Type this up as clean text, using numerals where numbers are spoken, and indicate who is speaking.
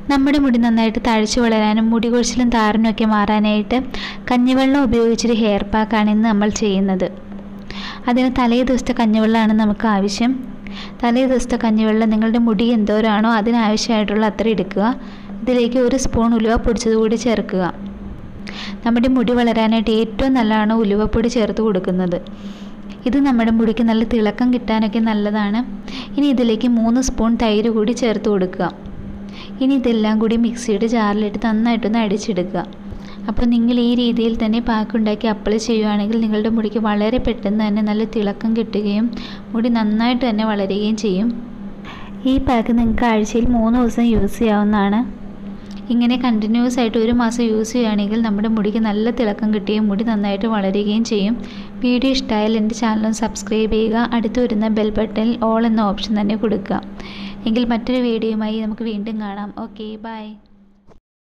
Speaker 1: നമ്മുടെ മുടി നന്നായിട്ട് തഴച്ചു വളരാനും മുടി കൊഴിച്ചിലും താരനും ഒക്കെ മാറാനായിട്ട് കഞ്ഞിവെള്ളം ഉപയോഗിച്ചൊരു ഹെയർ പാക്കാണ് ഇന്ന് നമ്മൾ ചെയ്യുന്നത്. അതിന് തലേ ദിവസത്തെ കഞ്ഞിവെള്ളമാണ് നമുക്ക് ആവശ്യം. തലേ ദിവസത്തെ കഞ്ഞിവെള്ളം നിങ്ങളുടെ മുടി എന്തോരാണോ അതിനാവശ്യമായിട്ടുള്ള അത്ര എടുക്കുക. ഇതിലേക്ക് 1 സ്പൂൺ ഉലുവ പൊടിച്ചത് കൂടി ചേർക്കുക. നമ്മുടെ മുടി വളരാനായിട്ട് ഏറ്റവും നല്ലതാണ് ഉലുവപ്പൊടി ചേർത്ത് കൊടുക്കുന്നത്. ഇത് നമ്മുടെ മുടിക്ക് നല്ല തിളക്കം കിട്ടാനൊക്കെ നല്ലതാണ്. ഇനി ഇതിലേക്ക് 3 സ്പൂൺ തൈര് കൂടി ചേർത്ത് കൊടുക്കുക. ഇനി ഇതെല്ലാം കൂടി മിക്സിയുടെ ജാറിലിട്ട് നന്നായിട്ടൊന്ന് അടിച്ചെടുക്കുക. അപ്പോൾ നിങ്ങൾ ഈ രീതിയിൽ തന്നെ പാക്കുണ്ടാക്കി അപ്ലൈ ചെയ്യുകയാണെങ്കിൽ നിങ്ങളുടെ മുടിക്ക് വളരെ പെട്ടെന്ന് തന്നെ നല്ല തിളക്കം കിട്ടുകയും മുടി നന്നായിട്ട് തന്നെ വളരുകയും ചെയ്യും. ഈ പാക്ക് നിങ്ങൾക്ക് ആഴ്ചയിൽ 3 ദിവസം യൂസ് ചെയ്യാവുന്നതാണ്. ഇങ്ങനെ കണ്ടിന്യൂസ് ആയിട്ട് 1 മാസം യൂസ് ചെയ്യുകയാണെങ്കിൽ നമ്മുടെ മുടിക്ക് നല്ല തിളക്കം കിട്ടുകയും മുടി നന്നായിട്ട് വളരുകയും ചെയ്യും. വീഡിയോ ഇഷ്ടമായാൽ എൻ്റെ ചാനൽ സബ്സ്ക്രൈബ് ചെയ്യുക. അടുത്ത് വരുന്ന ബെൽ ബട്ടണിൽ ഓൾ എന്ന ഓപ്ഷൻ തന്നെ കൊടുക്കുക. എങ്കിൽ മറ്റൊരു വീഡിയോയുമായി നമുക്ക് വീണ്ടും കാണാം. Okay, by.